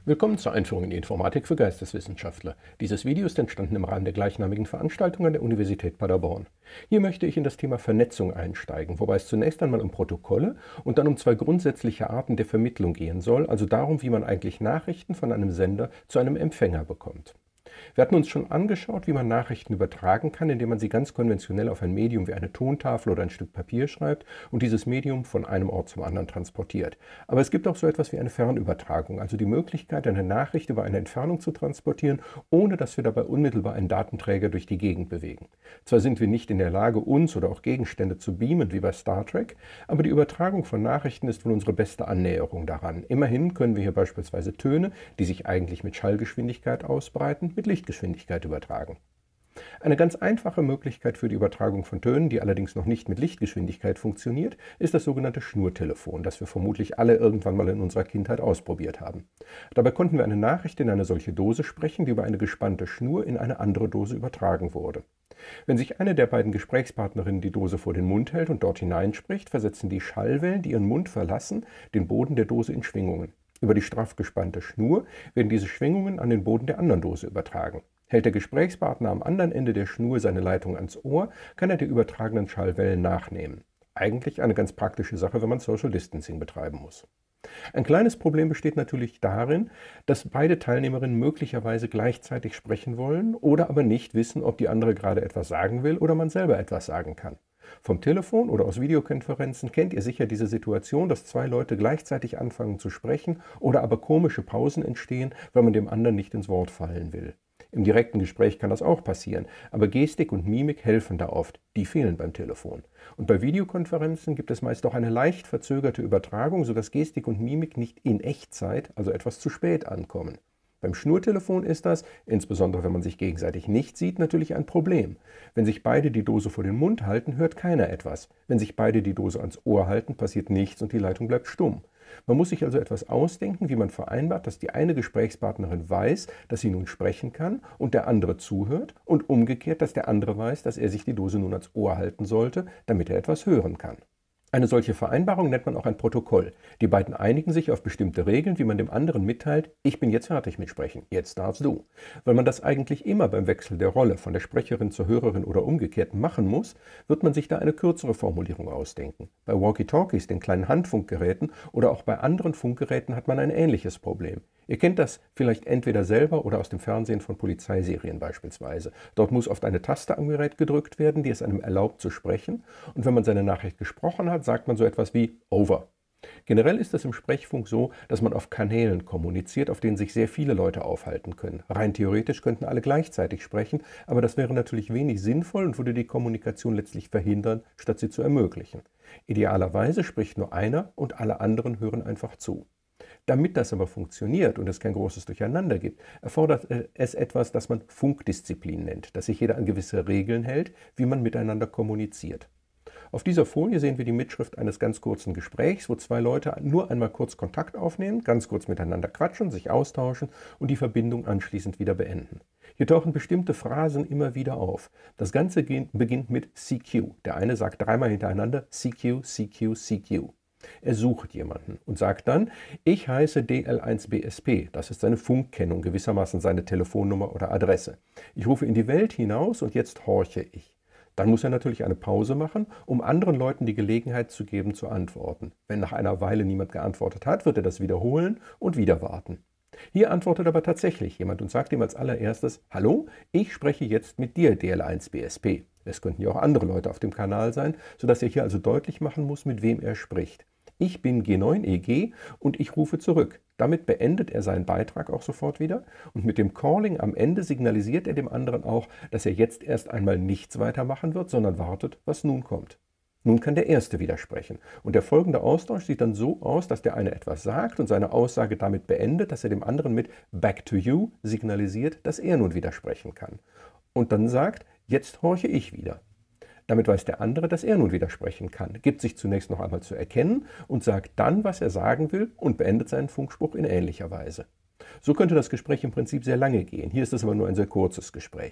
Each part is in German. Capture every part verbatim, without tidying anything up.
Willkommen zur Einführung in die Informatik für Geisteswissenschaftler. Dieses Video ist entstanden im Rahmen der gleichnamigen Veranstaltung an der Universität Paderborn. Hier möchte ich in das Thema Vernetzung einsteigen, wobei es zunächst einmal um Protokolle und dann um zwei grundsätzliche Arten der Vermittlung gehen soll, also darum, wie man eigentlich Nachrichten von einem Sender zu einem Empfänger bekommt. Wir hatten uns schon angeschaut, wie man Nachrichten übertragen kann, indem man sie ganz konventionell auf ein Medium wie eine Tontafel oder ein Stück Papier schreibt und dieses Medium von einem Ort zum anderen transportiert. Aber es gibt auch so etwas wie eine Fernübertragung, also die Möglichkeit, eine Nachricht über eine Entfernung zu transportieren, ohne dass wir dabei unmittelbar einen Datenträger durch die Gegend bewegen. Zwar sind wir nicht in der Lage, uns oder auch Gegenstände zu beamen, wie bei Star Trek, aber die Übertragung von Nachrichten ist wohl unsere beste Annäherung daran. Immerhin können wir hier beispielsweise Töne, die sich eigentlich mit Schallgeschwindigkeit ausbreiten, mit Lichtgeschwindigkeit übertragen. Eine ganz einfache Möglichkeit für die Übertragung von Tönen, die allerdings noch nicht mit Lichtgeschwindigkeit funktioniert, ist das sogenannte Schnurtelefon, das wir vermutlich alle irgendwann mal in unserer Kindheit ausprobiert haben. Dabei konnten wir eine Nachricht in eine solche Dose sprechen, die über eine gespannte Schnur in eine andere Dose übertragen wurde. Wenn sich eine der beiden Gesprächspartnerinnen die Dose vor den Mund hält und dort hineinspricht, versetzen die Schallwellen, die ihren Mund verlassen, den Boden der Dose in Schwingungen. Über die straff gespannte Schnur werden diese Schwingungen an den Boden der anderen Dose übertragen. Hält der Gesprächspartner am anderen Ende der Schnur seine Leitung ans Ohr, kann er die übertragenen Schallwellen nachnehmen. Eigentlich eine ganz praktische Sache, wenn man Social Distancing betreiben muss. Ein kleines Problem besteht natürlich darin, dass beide Teilnehmerinnen möglicherweise gleichzeitig sprechen wollen oder aber nicht wissen, ob die andere gerade etwas sagen will oder man selber etwas sagen kann. Vom Telefon oder aus Videokonferenzen kennt ihr sicher diese Situation, dass zwei Leute gleichzeitig anfangen zu sprechen oder aber komische Pausen entstehen, weil man dem anderen nicht ins Wort fallen will. Im direkten Gespräch kann das auch passieren, aber Gestik und Mimik helfen da oft, die fehlen beim Telefon. Und bei Videokonferenzen gibt es meist auch eine leicht verzögerte Übertragung, sodass Gestik und Mimik nicht in Echtzeit, also etwas zu spät ankommen. Beim Schnurtelefon ist das, insbesondere wenn man sich gegenseitig nicht sieht, natürlich ein Problem. Wenn sich beide die Dose vor den Mund halten, hört keiner etwas. Wenn sich beide die Dose ans Ohr halten, passiert nichts und die Leitung bleibt stumm. Man muss sich also etwas ausdenken, wie man vereinbart, dass die eine Gesprächspartnerin weiß, dass sie nun sprechen kann und der andere zuhört und umgekehrt, dass der andere weiß, dass er sich die Dose nun ans Ohr halten sollte, damit er etwas hören kann. Eine solche Vereinbarung nennt man auch ein Protokoll. Die beiden einigen sich auf bestimmte Regeln, wie man dem anderen mitteilt, ich bin jetzt fertig mit Sprechen, jetzt darfst du. Weil man das eigentlich immer beim Wechsel der Rolle von der Sprecherin zur Hörerin oder umgekehrt machen muss, wird man sich da eine kürzere Formulierung ausdenken. Bei Walkie-Talkies, den kleinen Handfunkgeräten oder auch bei anderen Funkgeräten hat man ein ähnliches Problem. Ihr kennt das vielleicht entweder selber oder aus dem Fernsehen von Polizeiserien beispielsweise. Dort muss oft eine Taste am Gerät gedrückt werden, die es einem erlaubt zu sprechen. Und wenn man seine Nachricht gesprochen hat, sagt man so etwas wie Over. Generell ist es im Sprechfunk so, dass man auf Kanälen kommuniziert, auf denen sich sehr viele Leute aufhalten können. Rein theoretisch könnten alle gleichzeitig sprechen, aber das wäre natürlich wenig sinnvoll und würde die Kommunikation letztlich verhindern, statt sie zu ermöglichen. Idealerweise spricht nur einer und alle anderen hören einfach zu. Damit das aber funktioniert und es kein großes Durcheinander gibt, erfordert es etwas, das man Funkdisziplin nennt, dass sich jeder an gewisse Regeln hält, wie man miteinander kommuniziert. Auf dieser Folie sehen wir die Mitschrift eines ganz kurzen Gesprächs, wo zwei Leute nur einmal kurz Kontakt aufnehmen, ganz kurz miteinander quatschen, sich austauschen und die Verbindung anschließend wieder beenden. Hier tauchen bestimmte Phrasen immer wieder auf. Das Ganze beginnt mit C Q. Der eine sagt dreimal hintereinander C Q, C Q, C Q. Er sucht jemanden und sagt dann, ich heiße D L eins B S P, das ist seine Funkkennung, gewissermaßen seine Telefonnummer oder Adresse. Ich rufe in die Welt hinaus und jetzt horche ich. Dann muss er natürlich eine Pause machen, um anderen Leuten die Gelegenheit zu geben, zu antworten. Wenn nach einer Weile niemand geantwortet hat, wird er das wiederholen und wieder warten. Hier antwortet aber tatsächlich jemand und sagt ihm als allererstes, hallo, ich spreche jetzt mit dir, D L eins B S P. Es könnten ja auch andere Leute auf dem Kanal sein, sodass er hier also deutlich machen muss, mit wem er spricht. Ich bin G neun E G und ich rufe zurück. Damit beendet er seinen Beitrag auch sofort wieder und mit dem Calling am Ende signalisiert er dem anderen auch, dass er jetzt erst einmal nichts weitermachen wird, sondern wartet, was nun kommt. Nun kann der Erste widersprechen und der folgende Austausch sieht dann so aus, dass der eine etwas sagt und seine Aussage damit beendet, dass er dem anderen mit Back to you signalisiert, dass er nun widersprechen kann. Und dann sagt, jetzt horche ich wieder. Damit weiß der andere, dass er nun widersprechen kann, gibt sich zunächst noch einmal zu erkennen und sagt dann, was er sagen will und beendet seinen Funkspruch in ähnlicher Weise. So könnte das Gespräch im Prinzip sehr lange gehen. Hier ist es aber nur ein sehr kurzes Gespräch.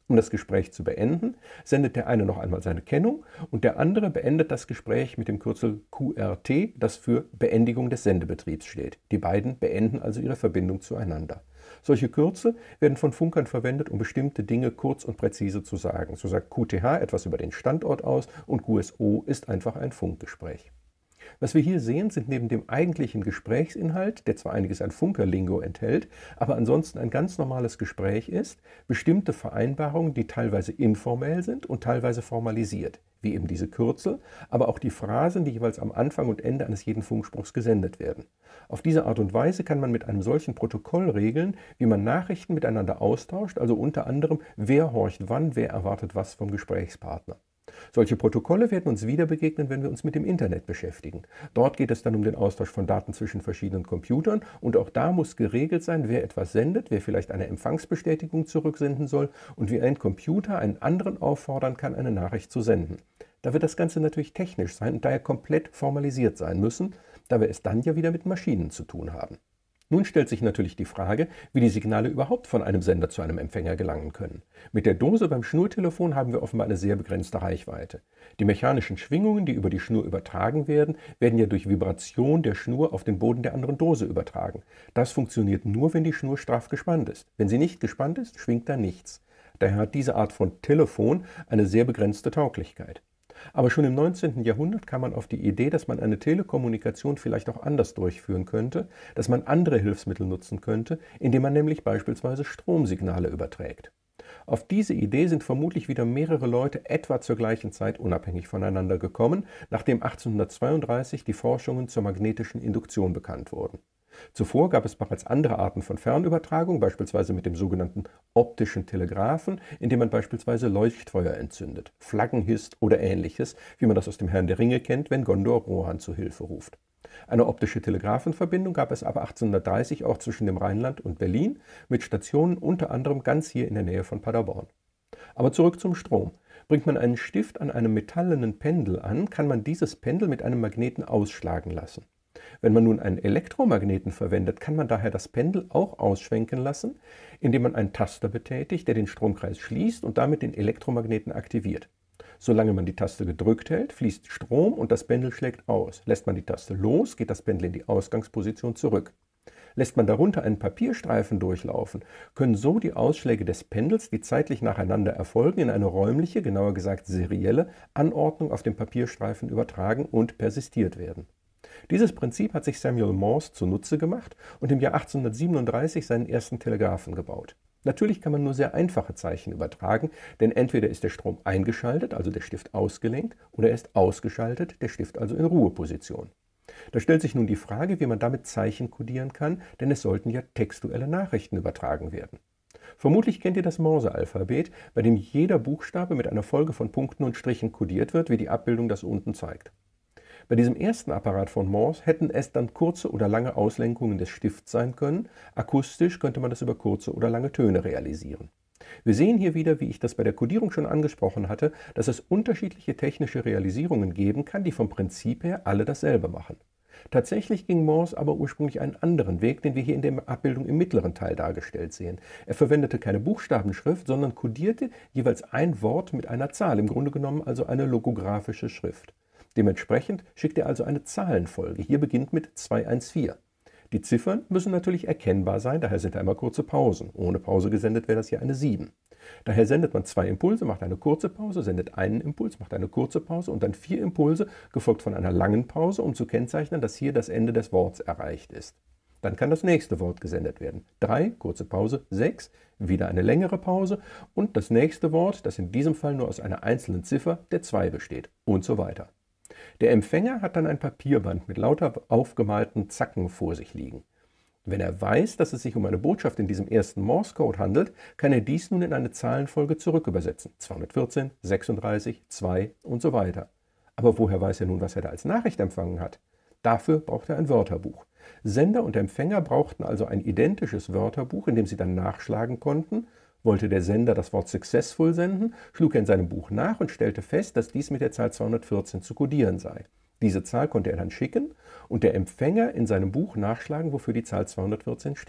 Um das Gespräch zu beenden, sendet der eine noch einmal seine Kennung und der andere beendet das Gespräch mit dem Kürzel Q R T, das für Beendigung des Sendebetriebs steht. Die beiden beenden also ihre Verbindung zueinander. Solche Kürzel werden von Funkern verwendet, um bestimmte Dinge kurz und präzise zu sagen. So sagt Q T H etwas über den Standort aus und Q S O ist einfach ein Funkgespräch. Was wir hier sehen, sind neben dem eigentlichen Gesprächsinhalt, der zwar einiges an Funkerlingo enthält, aber ansonsten ein ganz normales Gespräch ist, bestimmte Vereinbarungen, die teilweise informell sind und teilweise formalisiert, wie eben diese Kürzel, aber auch die Phrasen, die jeweils am Anfang und Ende eines jeden Funkspruchs gesendet werden. Auf diese Art und Weise kann man mit einem solchen Protokoll regeln, wie man Nachrichten miteinander austauscht, also unter anderem, wer horcht wann, wer erwartet was vom Gesprächspartner. Solche Protokolle werden uns wieder begegnen, wenn wir uns mit dem Internet beschäftigen. Dort geht es dann um den Austausch von Daten zwischen verschiedenen Computern und auch da muss geregelt sein, wer etwas sendet, wer vielleicht eine Empfangsbestätigung zurücksenden soll und wie ein Computer einen anderen auffordern kann, eine Nachricht zu senden. Da wird das Ganze natürlich technisch sein und daher komplett formalisiert sein müssen, da wir es dann ja wieder mit Maschinen zu tun haben. Nun stellt sich natürlich die Frage, wie die Signale überhaupt von einem Sender zu einem Empfänger gelangen können. Mit der Dose beim Schnurtelefon haben wir offenbar eine sehr begrenzte Reichweite. Die mechanischen Schwingungen, die über die Schnur übertragen werden, werden ja durch Vibration der Schnur auf den Boden der anderen Dose übertragen. Das funktioniert nur, wenn die Schnur straff gespannt ist. Wenn sie nicht gespannt ist, schwingt da nichts. Daher hat diese Art von Telefon eine sehr begrenzte Tauglichkeit. Aber schon im neunzehnten Jahrhundert kam man auf die Idee, dass man eine Telekommunikation vielleicht auch anders durchführen könnte, dass man andere Hilfsmittel nutzen könnte, indem man nämlich beispielsweise Stromsignale überträgt. Auf diese Idee sind vermutlich wieder mehrere Leute etwa zur gleichen Zeit unabhängig voneinander gekommen, nachdem achtzehnhundertzweiunddreißig die Forschungen zur magnetischen Induktion bekannt wurden. Zuvor gab es bereits andere Arten von Fernübertragung, beispielsweise mit dem sogenannten optischen Telegraphen, indem man beispielsweise Leuchtfeuer entzündet, Flaggen hisst oder ähnliches, wie man das aus dem Herrn der Ringe kennt, wenn Gondor Rohan zu Hilfe ruft. Eine optische Telegraphenverbindung gab es aber achtzehnhundertdreißig auch zwischen dem Rheinland und Berlin, mit Stationen unter anderem ganz hier in der Nähe von Paderborn. Aber zurück zum Strom. Bringt man einen Stift an einem metallenen Pendel an, kann man dieses Pendel mit einem Magneten ausschlagen lassen. Wenn man nun einen Elektromagneten verwendet, kann man daher das Pendel auch ausschwenken lassen, indem man einen Taster betätigt, der den Stromkreis schließt und damit den Elektromagneten aktiviert. Solange man die Taste gedrückt hält, fließt Strom und das Pendel schlägt aus. Lässt man die Taste los, geht das Pendel in die Ausgangsposition zurück. Lässt man darunter einen Papierstreifen durchlaufen, können so die Ausschläge des Pendels, die zeitlich nacheinander erfolgen, in eine räumliche, genauer gesagt serielle, Anordnung auf dem Papierstreifen übertragen und persistiert werden. Dieses Prinzip hat sich Samuel Morse zunutze gemacht und im Jahr achtzehnhundertsiebenunddreißig seinen ersten Telegraphen gebaut. Natürlich kann man nur sehr einfache Zeichen übertragen, denn entweder ist der Strom eingeschaltet, also der Stift ausgelenkt, oder er ist ausgeschaltet, der Stift also in Ruheposition. Da stellt sich nun die Frage, wie man damit Zeichen kodieren kann, denn es sollten ja textuelle Nachrichten übertragen werden. Vermutlich kennt ihr das Morse-Alphabet, bei dem jeder Buchstabe mit einer Folge von Punkten und Strichen kodiert wird, wie die Abbildung das unten zeigt. Bei diesem ersten Apparat von Morse hätten es dann kurze oder lange Auslenkungen des Stifts sein können. Akustisch könnte man das über kurze oder lange Töne realisieren. Wir sehen hier wieder, wie ich das bei der Kodierung schon angesprochen hatte, dass es unterschiedliche technische Realisierungen geben kann, die vom Prinzip her alle dasselbe machen. Tatsächlich ging Morse aber ursprünglich einen anderen Weg, den wir hier in der Abbildung im mittleren Teil dargestellt sehen. Er verwendete keine Buchstabenschrift, sondern kodierte jeweils ein Wort mit einer Zahl, im Grunde genommen also eine logographische Schrift. Dementsprechend schickt er also eine Zahlenfolge. Hier beginnt mit zwei eins vier. Die Ziffern müssen natürlich erkennbar sein, daher sind da immer kurze Pausen. Ohne Pause gesendet wäre das hier eine sieben. Daher sendet man zwei Impulse, macht eine kurze Pause, sendet einen Impuls, macht eine kurze Pause und dann vier Impulse, gefolgt von einer langen Pause, um zu kennzeichnen, dass hier das Ende des Worts erreicht ist. Dann kann das nächste Wort gesendet werden. drei, kurze Pause, sechs, wieder eine längere Pause und das nächste Wort, das in diesem Fall nur aus einer einzelnen Ziffer, der zwei besteht und so weiter. Der Empfänger hat dann ein Papierband mit lauter aufgemalten Zacken vor sich liegen. Wenn er weiß, dass es sich um eine Botschaft in diesem ersten Morse-Code handelt, kann er dies nun in eine Zahlenfolge zurückübersetzen. zweihundertvierzehn, sechsunddreißig, zwei und so weiter. Aber woher weiß er nun, was er da als Nachricht empfangen hat? Dafür braucht er ein Wörterbuch. Sender und Empfänger brauchten also ein identisches Wörterbuch, in dem sie dann nachschlagen konnten. Wollte der Sender das Wort successful senden, schlug er in seinem Buch nach und stellte fest, dass dies mit der Zahl zweihundertvierzehn zu kodieren sei. Diese Zahl konnte er dann schicken und der Empfänger in seinem Buch nachschlagen, wofür die Zahl zweihundertvierzehn steht.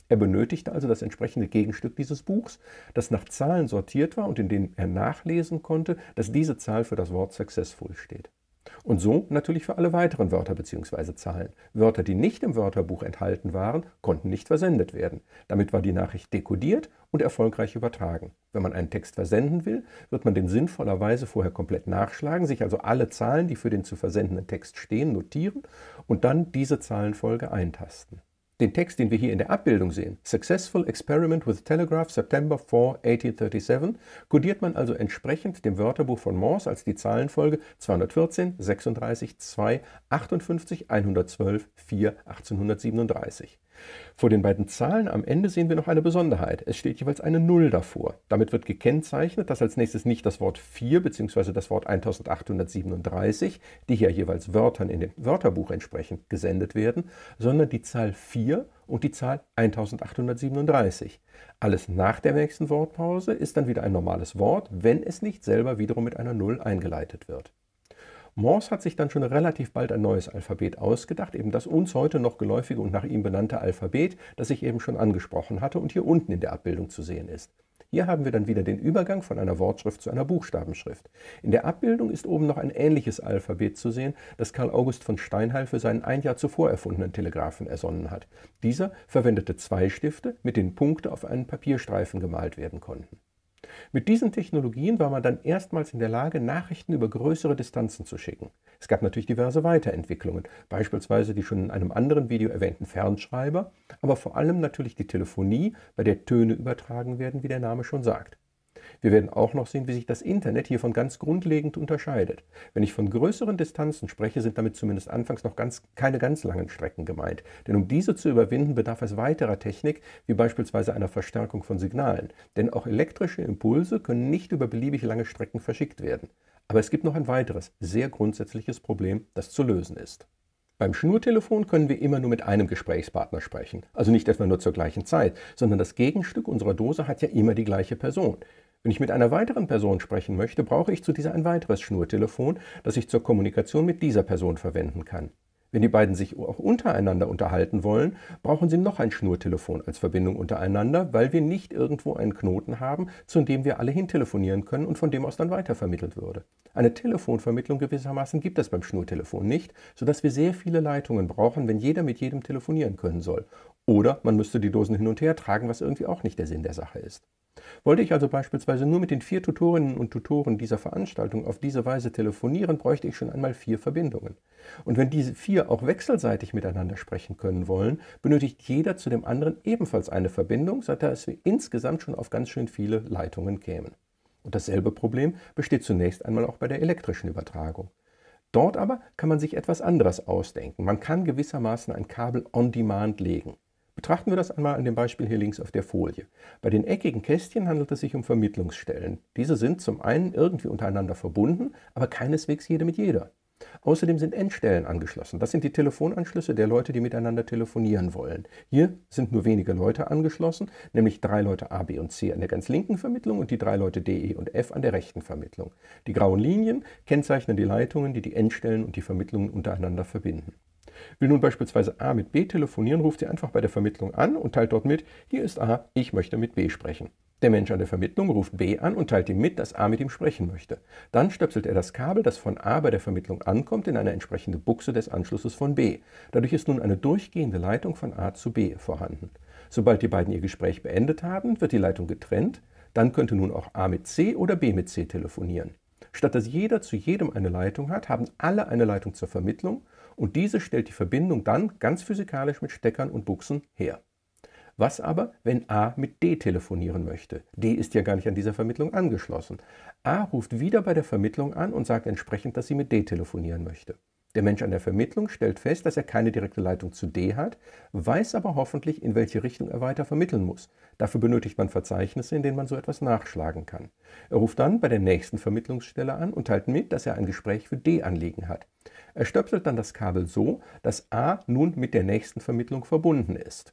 Er benötigte also das entsprechende Gegenstück dieses Buchs, das nach Zahlen sortiert war und in dem er nachlesen konnte, dass diese Zahl für das Wort successful steht. Und so natürlich für alle weiteren Wörter bzw. Zahlen. Wörter, die nicht im Wörterbuch enthalten waren, konnten nicht versendet werden. Damit war die Nachricht dekodiert und erfolgreich übertragen. Wenn man einen Text versenden will, wird man den sinnvollerweise vorher komplett nachschlagen, sich also alle Zahlen, die für den zu versendenden Text stehen, notieren und dann diese Zahlenfolge eintasten. Den Text, den wir hier in der Abbildung sehen, Successful Experiment with Telegraph September fourth, eighteen thirty-seven, kodiert man also entsprechend dem Wörterbuch von Morse als die Zahlenfolge zweihundertvierzehn, sechsunddreißig, zwei, achtundfünfzig, hundertzwölf, vier, achtzehnhundertsiebenunddreißig. Vor den beiden Zahlen am Ende sehen wir noch eine Besonderheit. Es steht jeweils eine Null davor. Damit wird gekennzeichnet, dass als nächstes nicht das Wort vier bzw. das Wort eintausendachthundertsiebenunddreißig, die hier jeweils Wörtern in dem Wörterbuch entsprechend gesendet werden, sondern die Zahl vier und die Zahl eintausendachthundertsiebenunddreißig. Alles nach der nächsten Wortpause ist dann wieder ein normales Wort, wenn es nicht selber wiederum mit einer Null eingeleitet wird. Morse hat sich dann schon relativ bald ein neues Alphabet ausgedacht, eben das uns heute noch geläufige und nach ihm benannte Alphabet, das ich eben schon angesprochen hatte und hier unten in der Abbildung zu sehen ist. Hier haben wir dann wieder den Übergang von einer Wortschrift zu einer Buchstabenschrift. In der Abbildung ist oben noch ein ähnliches Alphabet zu sehen, das Karl August von Steinheil für seinen ein Jahr zuvor erfundenen Telegraphen ersonnen hat. Dieser verwendete zwei Stifte, mit denen Punkte auf einen Papierstreifen gemalt werden konnten. Mit diesen Technologien war man dann erstmals in der Lage, Nachrichten über größere Distanzen zu schicken. Es gab natürlich diverse Weiterentwicklungen, beispielsweise die schon in einem anderen Video erwähnten Fernschreiber, aber vor allem natürlich die Telefonie, bei der Töne übertragen werden, wie der Name schon sagt. Wir werden auch noch sehen, wie sich das Internet hiervon ganz grundlegend unterscheidet. Wenn ich von größeren Distanzen spreche, sind damit zumindest anfangs noch ganz, keine ganz langen Strecken gemeint. Denn um diese zu überwinden, bedarf es weiterer Technik, wie beispielsweise einer Verstärkung von Signalen. Denn auch elektrische Impulse können nicht über beliebig lange Strecken verschickt werden. Aber es gibt noch ein weiteres, sehr grundsätzliches Problem, das zu lösen ist. Beim Schnurtelefon können wir immer nur mit einem Gesprächspartner sprechen. Also nicht etwa nur zur gleichen Zeit, sondern das Gegenstück unserer Dose hat ja immer die gleiche Person. Wenn ich mit einer weiteren Person sprechen möchte, brauche ich zu dieser ein weiteres Schnurtelefon, das ich zur Kommunikation mit dieser Person verwenden kann. Wenn die beiden sich auch untereinander unterhalten wollen, brauchen sie noch ein Schnurtelefon als Verbindung untereinander, weil wir nicht irgendwo einen Knoten haben, zu dem wir alle hin telefonieren können und von dem aus dann weitervermittelt würde. Eine Telefonvermittlung gewissermaßen gibt es beim Schnurtelefon nicht, sodass wir sehr viele Leitungen brauchen, wenn jeder mit jedem telefonieren können soll. Oder man müsste die Dosen hin und her tragen, was irgendwie auch nicht der Sinn der Sache ist. Wollte ich also beispielsweise nur mit den vier Tutorinnen und Tutoren dieser Veranstaltung auf diese Weise telefonieren, bräuchte ich schon einmal vier Verbindungen. Und wenn diese vier auch wechselseitig miteinander sprechen können wollen, benötigt jeder zu dem anderen ebenfalls eine Verbindung, sodass wir insgesamt schon auf ganz schön viele Leitungen kämen. Und dasselbe Problem besteht zunächst einmal auch bei der elektrischen Übertragung. Dort aber kann man sich etwas anderes ausdenken. Man kann gewissermaßen ein Kabel on demand legen. Betrachten wir das einmal an dem Beispiel hier links auf der Folie. Bei den eckigen Kästchen handelt es sich um Vermittlungsstellen. Diese sind zum einen irgendwie untereinander verbunden, aber keineswegs jede mit jeder. Außerdem sind Endstellen angeschlossen. Das sind die Telefonanschlüsse der Leute, die miteinander telefonieren wollen. Hier sind nur wenige Leute angeschlossen, nämlich drei Leute A, B und C an der ganz linken Vermittlung und die drei Leute D, E und F an der rechten Vermittlung. Die grauen Linien kennzeichnen die Leitungen, die die Endstellen und die Vermittlungen untereinander verbinden. Will nun beispielsweise A mit B telefonieren, ruft sie einfach bei der Vermittlung an und teilt dort mit, hier ist A, ich möchte mit B sprechen. Der Mensch an der Vermittlung ruft B an und teilt ihm mit, dass A mit ihm sprechen möchte. Dann stöpselt er das Kabel, das von A bei der Vermittlung ankommt, in eine entsprechende Buchse des Anschlusses von B. Dadurch ist nun eine durchgehende Leitung von A zu B vorhanden. Sobald die beiden ihr Gespräch beendet haben, wird die Leitung getrennt. Dann könnte nun auch A mit C oder B mit C telefonieren. Statt dass jeder zu jedem eine Leitung hat, haben alle eine Leitung zur Vermittlung und diese stellt die Verbindung dann ganz physikalisch mit Steckern und Buchsen her. Was aber, wenn A mit D telefonieren möchte? D ist ja gar nicht an dieser Vermittlung angeschlossen. A ruft wieder bei der Vermittlung an und sagt entsprechend, dass sie mit D telefonieren möchte. Der Mensch an der Vermittlung stellt fest, dass er keine direkte Leitung zu D hat, weiß aber hoffentlich, in welche Richtung er weiter vermitteln muss. Dafür benötigt man Verzeichnisse, in denen man so etwas nachschlagen kann. Er ruft dann bei der nächsten Vermittlungsstelle an und teilt mit, dass er ein Gespräch für D anliegen hat. Er stöpselt dann das Kabel so, dass A nun mit der nächsten Vermittlung verbunden ist.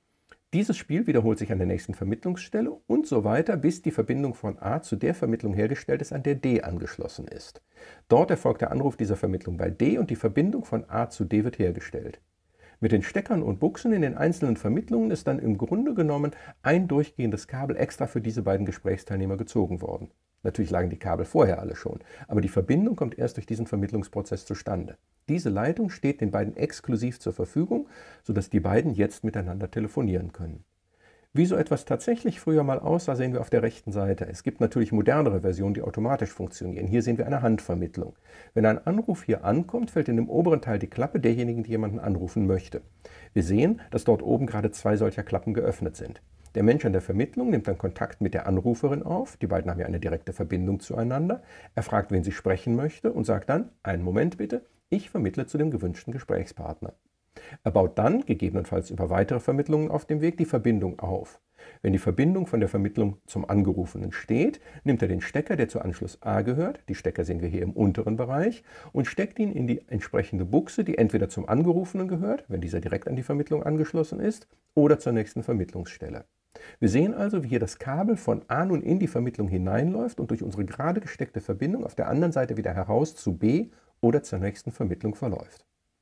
Dieses Spiel wiederholt sich an der nächsten Vermittlungsstelle und so weiter, bis die Verbindung von A zu der Vermittlung hergestellt ist, an der D angeschlossen ist. Dort erfolgt der Anruf dieser Vermittlung bei D und die Verbindung von A zu D wird hergestellt. Mit den Steckern und Buchsen in den einzelnen Vermittlungen ist dann im Grunde genommen ein durchgehendes Kabel extra für diese beiden Gesprächsteilnehmer gezogen worden. Natürlich lagen die Kabel vorher alle schon, aber die Verbindung kommt erst durch diesen Vermittlungsprozess zustande. Diese Leitung steht den beiden exklusiv zur Verfügung, sodass die beiden jetzt miteinander telefonieren können. Wie so etwas tatsächlich früher mal aussah, sehen wir auf der rechten Seite. Es gibt natürlich modernere Versionen, die automatisch funktionieren. Hier sehen wir eine Handvermittlung. Wenn ein Anruf hier ankommt, fällt in dem oberen Teil die Klappe derjenigen, die jemanden anrufen möchte. Wir sehen, dass dort oben gerade zwei solcher Klappen geöffnet sind. Der Mensch an der Vermittlung nimmt dann Kontakt mit der Anruferin auf. Die beiden haben ja eine direkte Verbindung zueinander. Er fragt, wen sie sprechen möchte und sagt dann, einen Moment bitte, ich vermittle zu dem gewünschten Gesprächspartner. Er baut dann, gegebenenfalls über weitere Vermittlungen auf dem Weg, die Verbindung auf. Wenn die Verbindung von der Vermittlung zum Angerufenen steht, nimmt er den Stecker, der zu Anschluss A gehört, die Stecker sehen wir hier im unteren Bereich, und steckt ihn in die entsprechende Buchse, die entweder zum Angerufenen gehört, wenn dieser direkt an die Vermittlung angeschlossen ist, oder zur nächsten Vermittlungsstelle. Wir sehen also, wie hier das Kabel von A nun in die Vermittlung hineinläuft und durch unsere gerade gesteckte Verbindung auf der anderen Seite wieder heraus zu B oder zur nächsten Vermittlung verläuft.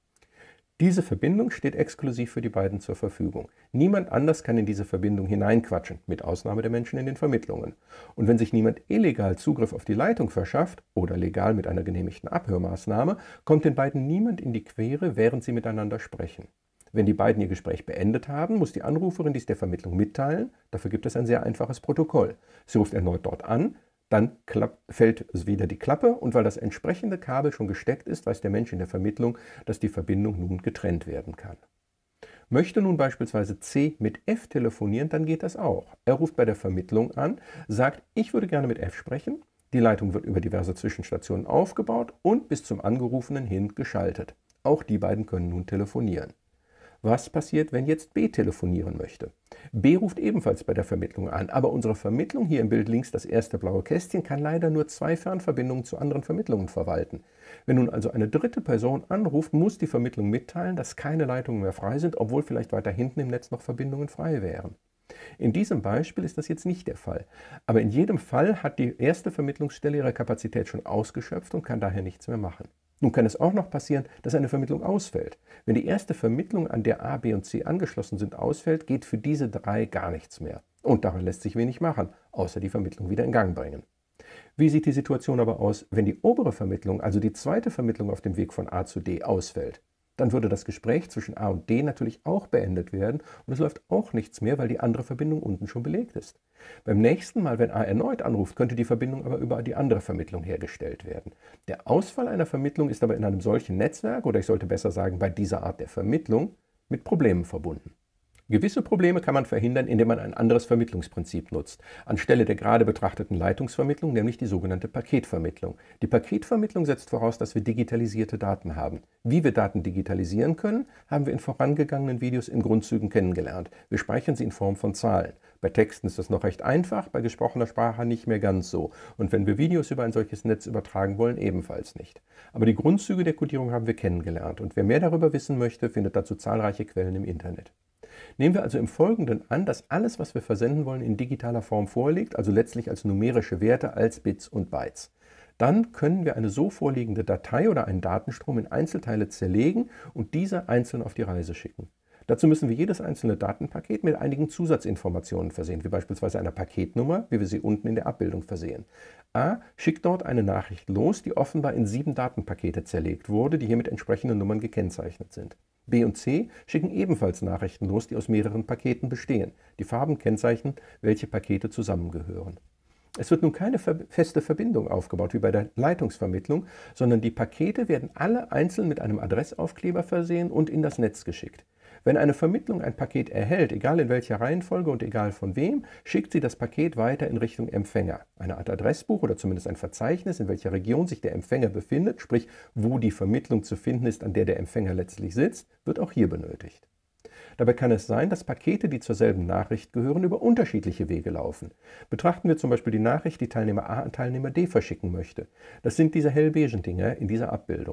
Diese Verbindung steht exklusiv für die beiden zur Verfügung. Niemand anders kann in diese Verbindung hineinquatschen, mit Ausnahme der Menschen in den Vermittlungen. Und wenn sich niemand illegal Zugriff auf die Leitung verschafft oder legal mit einer genehmigten Abhörmaßnahme, kommt den beiden niemand in die Quere, während sie miteinander sprechen. Wenn die beiden ihr Gespräch beendet haben, muss die Anruferin dies der Vermittlung mitteilen. Dafür gibt es ein sehr einfaches Protokoll. Sie ruft erneut dort an, dann fällt wieder die Klappe und weil das entsprechende Kabel schon gesteckt ist, weiß der Mensch in der Vermittlung, dass die Verbindung nun getrennt werden kann. Möchte nun beispielsweise C mit F telefonieren, dann geht das auch. Er ruft bei der Vermittlung an, sagt, ich würde gerne mit F sprechen. Die Leitung wird über diverse Zwischenstationen aufgebaut und bis zum Angerufenen hin geschaltet. Auch die beiden können nun telefonieren. Was passiert, wenn jetzt B telefonieren möchte? B ruft ebenfalls bei der Vermittlung an, aber unsere Vermittlung, hier im Bild links das erste blaue Kästchen, kann leider nur zwei Fernverbindungen zu anderen Vermittlungen verwalten. Wenn nun also eine dritte Person anruft, muss die Vermittlung mitteilen, dass keine Leitungen mehr frei sind, obwohl vielleicht weiter hinten im Netz noch Verbindungen frei wären. In diesem Beispiel ist das jetzt nicht der Fall, aber in jedem Fall hat die erste Vermittlungsstelle ihre Kapazität schon ausgeschöpft und kann daher nichts mehr machen. Nun kann es auch noch passieren, dass eine Vermittlung ausfällt. Wenn die erste Vermittlung, an der A, B und C angeschlossen sind, ausfällt, geht für diese drei gar nichts mehr. Und daran lässt sich wenig machen, außer die Vermittlung wieder in Gang bringen. Wie sieht die Situation aber aus, wenn die obere Vermittlung, also die zweite Vermittlung auf dem Weg von A zu D, ausfällt? Dann würde das Gespräch zwischen A und D natürlich auch beendet werden und es läuft auch nichts mehr, weil die andere Verbindung unten schon belegt ist. Beim nächsten Mal, wenn A erneut anruft, könnte die Verbindung aber über die andere Vermittlung hergestellt werden. Der Ausfall einer Vermittlung ist aber in einem solchen Netzwerk, oder ich sollte besser sagen, bei dieser Art der Vermittlung, mit Problemen verbunden. Gewisse Probleme kann man verhindern, indem man ein anderes Vermittlungsprinzip nutzt, anstelle der gerade betrachteten Leitungsvermittlung, nämlich die sogenannte Paketvermittlung. Die Paketvermittlung setzt voraus, dass wir digitalisierte Daten haben. Wie wir Daten digitalisieren können, haben wir in vorangegangenen Videos in Grundzügen kennengelernt. Wir speichern sie in Form von Zahlen. Bei Texten ist das noch recht einfach, bei gesprochener Sprache nicht mehr ganz so. Und wenn wir Videos über ein solches Netz übertragen wollen, ebenfalls nicht. Aber die Grundzüge der Codierung haben wir kennengelernt und wer mehr darüber wissen möchte, findet dazu zahlreiche Quellen im Internet. Nehmen wir also im Folgenden an, dass alles, was wir versenden wollen, in digitaler Form vorliegt, also letztlich als numerische Werte, als Bits und Bytes. Dann können wir eine so vorliegende Datei oder einen Datenstrom in Einzelteile zerlegen und diese einzeln auf die Reise schicken. Dazu müssen wir jedes einzelne Datenpaket mit einigen Zusatzinformationen versehen, wie beispielsweise einer Paketnummer, wie wir sie unten in der Abbildung versehen. A schickt dort eine Nachricht los, die offenbar in sieben Datenpakete zerlegt wurde, die hier mit entsprechenden Nummern gekennzeichnet sind. B und C schicken ebenfalls Nachrichten los, die aus mehreren Paketen bestehen. Die Farben kennzeichnen, welche Pakete zusammengehören. Es wird nun keine feste Verbindung aufgebaut wie bei der Leitungsvermittlung, sondern die Pakete werden alle einzeln mit einem Adressaufkleber versehen und in das Netz geschickt. Wenn eine Vermittlung ein Paket erhält, egal in welcher Reihenfolge und egal von wem, schickt sie das Paket weiter in Richtung Empfänger. Eine Art Adressbuch oder zumindest ein Verzeichnis, in welcher Region sich der Empfänger befindet, sprich wo die Vermittlung zu finden ist, an der der Empfänger letztlich sitzt, wird auch hier benötigt. Dabei kann es sein, dass Pakete, die zur selben Nachricht gehören, über unterschiedliche Wege laufen. Betrachten wir zum Beispiel die Nachricht, die Teilnehmer A an Teilnehmer D verschicken möchte. Das sind diese hellbeigen Dinger in dieser Abbildung.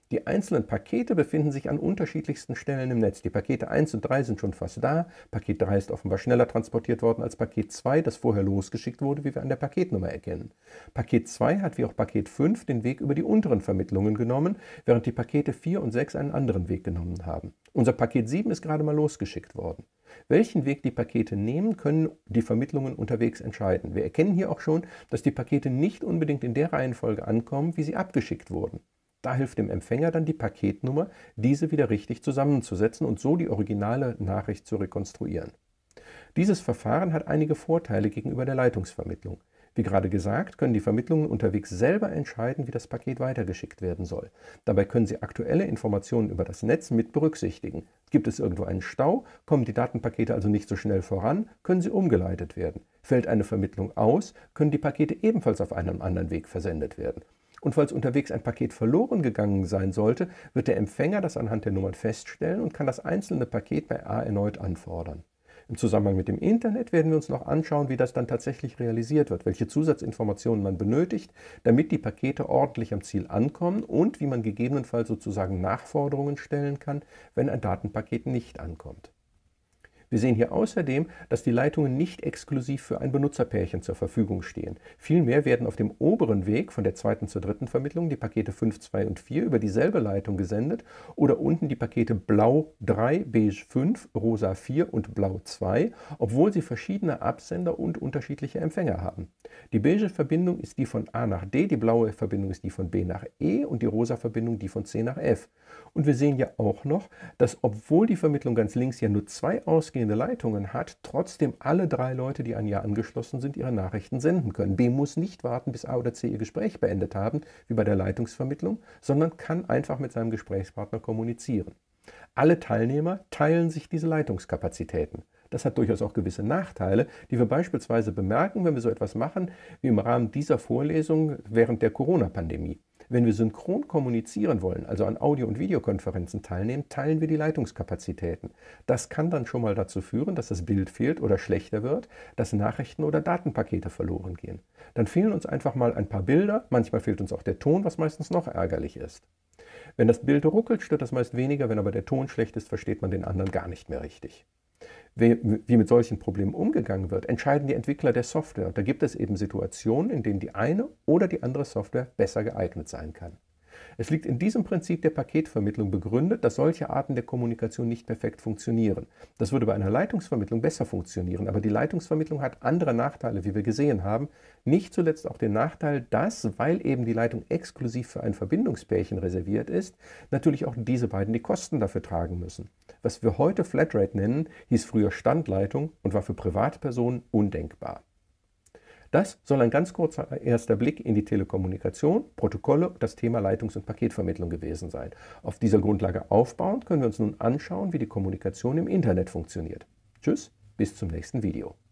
Die einzelnen Pakete befinden sich an unterschiedlichsten Stellen im Netz. Die Pakete eins und drei sind schon fast da. Paket drei ist offenbar schneller transportiert worden als Paket zwei, das vorher losgeschickt wurde, wie wir an der Paketnummer erkennen. Paket zwei hat wie auch Paket fünf den Weg über die unteren Vermittlungen genommen, während die Pakete vier und sechs einen anderen Weg genommen haben. Unser Paket sieben ist gerade mal losgeschickt worden. Welchen Weg die Pakete nehmen, können die Vermittlungen unterwegs entscheiden. Wir erkennen hier auch schon, dass die Pakete nicht unbedingt in der Reihenfolge ankommen, wie sie abgeschickt wurden. Da hilft dem Empfänger dann die Paketnummer, diese wieder richtig zusammenzusetzen und so die originale Nachricht zu rekonstruieren. Dieses Verfahren hat einige Vorteile gegenüber der Leitungsvermittlung. Wie gerade gesagt, können die Vermittlungen unterwegs selber entscheiden, wie das Paket weitergeschickt werden soll. Dabei können sie aktuelle Informationen über das Netz mit berücksichtigen. Gibt es irgendwo einen Stau, kommen die Datenpakete also nicht so schnell voran, können sie umgeleitet werden. Fällt eine Vermittlung aus, können die Pakete ebenfalls auf einem anderen Weg versendet werden. Und falls unterwegs ein Paket verloren gegangen sein sollte, wird der Empfänger das anhand der Nummern feststellen und kann das einzelne Paket bei A erneut anfordern. Im Zusammenhang mit dem Internet werden wir uns noch anschauen, wie das dann tatsächlich realisiert wird, welche Zusatzinformationen man benötigt, damit die Pakete ordentlich am Ziel ankommen und wie man gegebenenfalls sozusagen Nachforderungen stellen kann, wenn ein Datenpaket nicht ankommt. Wir sehen hier außerdem, dass die Leitungen nicht exklusiv für ein Benutzerpärchen zur Verfügung stehen. Vielmehr werden auf dem oberen Weg von der zweiten zur dritten Vermittlung die Pakete fünf, zwei und vier über dieselbe Leitung gesendet oder unten die Pakete Blau drei, Beige fünf, Rosa vier und Blau zwei, obwohl sie verschiedene Absender und unterschiedliche Empfänger haben. Die beige Verbindung ist die von A nach D, die blaue Verbindung ist die von B nach E und die rosa Verbindung die von C nach F. Und wir sehen ja auch noch, dass obwohl die Vermittlung ganz links ja nur zwei ausgehende Leitungen hat, trotzdem alle drei Leute, die an Ja angeschlossen sind, ihre Nachrichten senden können. B muss nicht warten, bis A oder C ihr Gespräch beendet haben, wie bei der Leitungsvermittlung, sondern kann einfach mit seinem Gesprächspartner kommunizieren. Alle Teilnehmer teilen sich diese Leitungskapazitäten. Das hat durchaus auch gewisse Nachteile, die wir beispielsweise bemerken, wenn wir so etwas machen, wie im Rahmen dieser Vorlesung während der Corona-Pandemie. Wenn wir synchron kommunizieren wollen, also an Audio- und Videokonferenzen teilnehmen, teilen wir die Leitungskapazitäten. Das kann dann schon mal dazu führen, dass das Bild fehlt oder schlechter wird, dass Nachrichten oder Datenpakete verloren gehen. Dann fehlen uns einfach mal ein paar Bilder, manchmal fehlt uns auch der Ton, was meistens noch ärgerlich ist. Wenn das Bild ruckelt, stört das meist weniger, wenn aber der Ton schlecht ist, versteht man den anderen gar nicht mehr richtig. Wie mit solchen Problemen umgegangen wird, entscheiden die Entwickler der Software. Und da gibt es eben Situationen, in denen die eine oder die andere Software besser geeignet sein kann. Es liegt in diesem Prinzip der Paketvermittlung begründet, dass solche Arten der Kommunikation nicht perfekt funktionieren. Das würde bei einer Leitungsvermittlung besser funktionieren, aber die Leitungsvermittlung hat andere Nachteile, wie wir gesehen haben. Nicht zuletzt auch den Nachteil, dass, weil eben die Leitung exklusiv für ein Verbindungspärchen reserviert ist, natürlich auch diese beiden die Kosten dafür tragen müssen. Was wir heute Flatrate nennen, hieß früher Standleitung und war für Privatpersonen undenkbar. Das soll ein ganz kurzer erster Blick in die Telekommunikation, Protokolle und das Thema Leitungs- und Paketvermittlung gewesen sein. Auf dieser Grundlage aufbauend können wir uns nun anschauen, wie die Kommunikation im Internet funktioniert. Tschüss, bis zum nächsten Video.